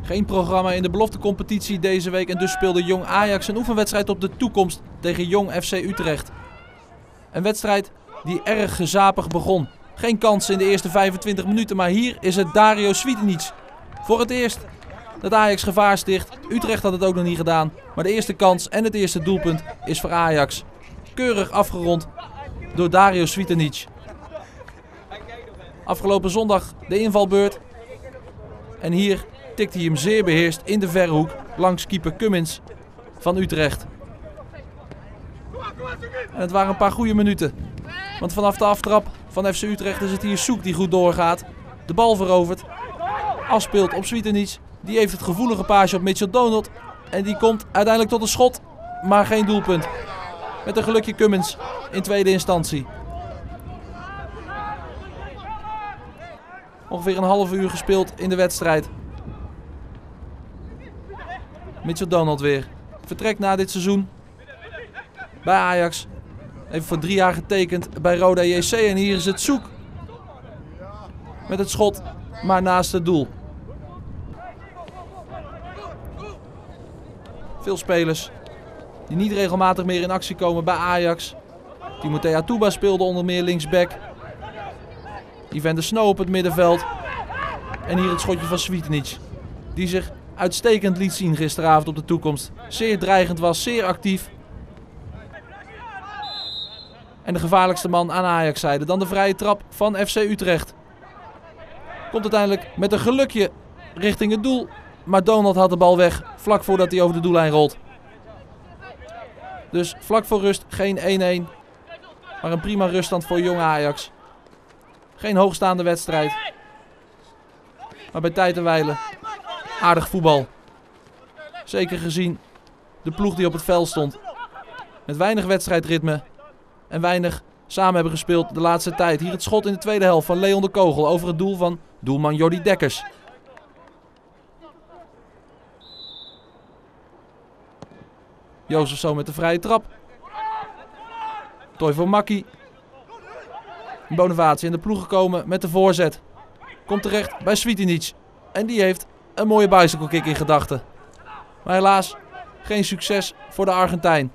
Geen programma in de beloftecompetitie deze week en dus speelde Jong Ajax een oefenwedstrijd op de toekomst tegen Jong FC Utrecht. Een wedstrijd die erg gezapig begon. Geen kans in de eerste 25 minuten, maar hier is het Dario Svitinic. Voor het eerst dat Ajax gevaar sticht. Utrecht had het ook nog niet gedaan, maar de eerste kans en het eerste doelpunt is voor Ajax. Keurig afgerond door Dario Svitinic. Afgelopen zondag de invalbeurt. En hier tikt hij hem zeer beheerst in de verre hoek langs keeper Cummins van Utrecht. En het waren een paar goede minuten. Want vanaf de aftrap van FC Utrecht is het hier Soek die goed doorgaat. De bal verovert. Afspeelt op Svitinic. Die heeft het gevoelige paasje op Mitchell Donald. En die komt uiteindelijk tot een schot. Maar geen doelpunt. Met een gelukje Cummins in tweede instantie. Ongeveer een half uur gespeeld in de wedstrijd. Mitchell Donald weer. Vertrekt na dit seizoen bij Ajax. Heeft voor 3 jaar getekend bij Roda JC. En hier is het Soek. Met het schot, maar naast het doel. Veel spelers die niet regelmatig meer in actie komen bij Ajax. Timothée Atuba speelde onder meer linksback. Evander Snow op het middenveld. En hier het schotje van Svitinic. Die zich uitstekend liet zien gisteravond op de toekomst. Zeer dreigend was, zeer actief. En de gevaarlijkste man aan Ajax-zijde. Dan de vrije trap van FC Utrecht. Komt uiteindelijk met een gelukje richting het doel. Maar Donald had de bal weg vlak voordat hij over de doellijn rolt. Dus vlak voor rust geen 1-1. Maar een prima ruststand voor Jong Ajax. Geen hoogstaande wedstrijd. Maar bij tijd en wijle aardig voetbal. Zeker gezien de ploeg die op het veld stond. Met weinig wedstrijdritme. En weinig samen hebben gespeeld de laatste tijd. Hier het schot in de tweede helft van Leon de Kogel over het doel van doelman Jordi Dekkers. Jozefzoon met de vrije trap. Toivo Makki. Bonavaci in de ploeg gekomen met de voorzet. Komt terecht bij Svitinic. En die heeft een mooie bicycle kick in gedachten. Maar helaas geen succes voor de Argentijn.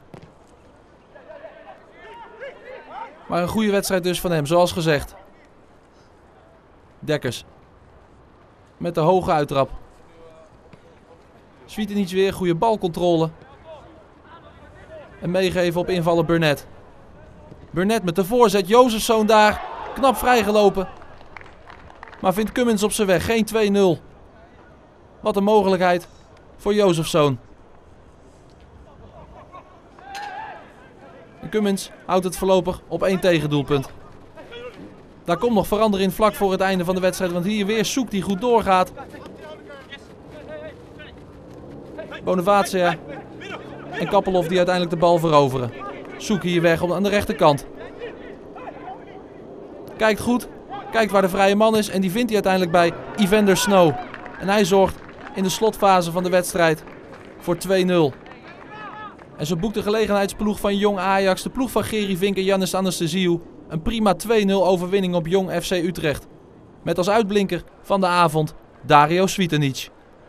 Maar een goede wedstrijd dus van hem, zoals gezegd. Dekkers. Met de hoge uittrap. Svitinic weer, goede balcontrole. En meegeven op invaller Burnett. Burnett met de voorzet. Jozefzoon daar. Knap vrijgelopen. Maar vindt Cummins op zijn weg. Geen 2-0. Wat een mogelijkheid voor Jozefzoon. En Cummins houdt het voorlopig op 1 tegendoelpunt. Daar komt nog verandering in vlak voor het einde van de wedstrijd. Want hier weer Soek die goed doorgaat. Bonavacia en Kappelhoff die uiteindelijk de bal veroveren. Soek hier weg aan de rechterkant. Kijkt goed. Kijkt waar de vrije man is. En die vindt hij uiteindelijk bij Evander Snow. En hij zorgt in de slotfase van de wedstrijd voor 2-0. En zo boekt de gelegenheidsploeg van Jong Ajax, de ploeg van Gerry Vink en Yannis Anastasiou, een prima 2-0 overwinning op Jong FC Utrecht. Met als uitblinker van de avond Dario Svitinic.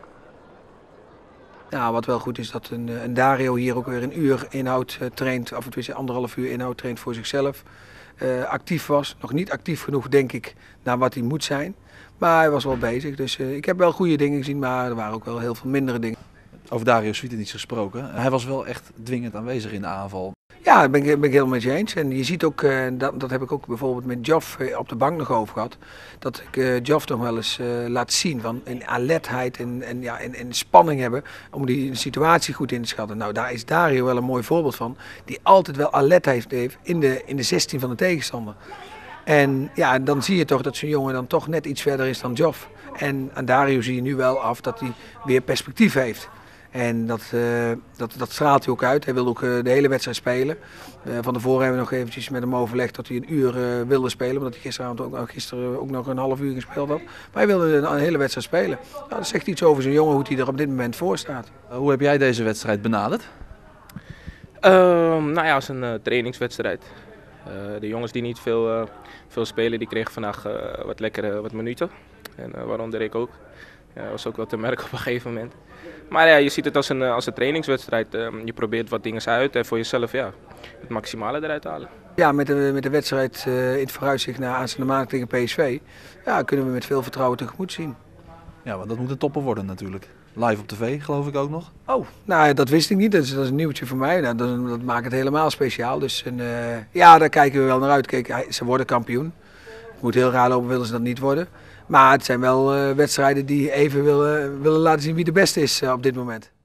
Nou, wat wel goed is dat een Dario hier ook weer een uur inhoud traint, of tenminste 1,5 uur inhoud traint voor zichzelf. Actief was, nog niet actief genoeg denk ik naar wat hij moet zijn. Maar hij was wel bezig, dus ik heb wel goede dingen gezien, maar er waren ook wel heel veel mindere dingen. Over Dario Svitinic gesproken. Hij was wel echt dwingend aanwezig in de aanval. Ja, dat ben ik helemaal met je eens. En je ziet ook, dat heb ik ook bijvoorbeeld met Joff op de bank nog over gehad. Dat ik Joff nog wel eens laat zien van een alertheid en spanning hebben om die situatie goed in te schatten. Nou, daar is Dario wel een mooi voorbeeld van. Die altijd wel alertheid heeft in de 16 van de tegenstander. En ja, dan zie je toch dat zo'n jongen dan toch net iets verder is dan Joff. En aan Dario zie je nu wel af dat hij weer perspectief heeft. En dat straalt hij ook uit. Hij wil ook de hele wedstrijd spelen. Van tevoren hebben we nog eventjes met hem overlegd dat hij een uur wilde spelen. Omdat hij gisteren ook nog een half uur gespeeld had. Maar hij wilde een hele wedstrijd spelen. Nou, dat zegt iets over zo'n jongen hoe hij er op dit moment voor staat. Hoe heb jij deze wedstrijd benaderd? Nou ja, als een trainingswedstrijd. De jongens die niet veel spelen, die kregen vandaag wat minuten. En waaronder ik ook. Dat was ook wel te merken op een gegeven moment. Maar ja, je ziet het als een trainingswedstrijd. Je probeert wat dingen uit en voor jezelf het maximale eruit halen. Ja, met de wedstrijd in het vooruitzicht naar aanstaande maand tegen PSV kunnen we met veel vertrouwen tegemoet zien. Ja, want dat moet een topper worden natuurlijk. Live op tv, geloof ik ook nog. Oh, nou dat wist ik niet. Dat is een nieuwtje voor mij. Nou, dat maakt het helemaal speciaal. Dus ja, daar kijken we wel naar uit. Kijk, ze worden kampioen. Het moet heel raar lopen, willen ze dat niet worden. Maar het zijn wel wedstrijden die even willen laten zien wie de beste is op dit moment.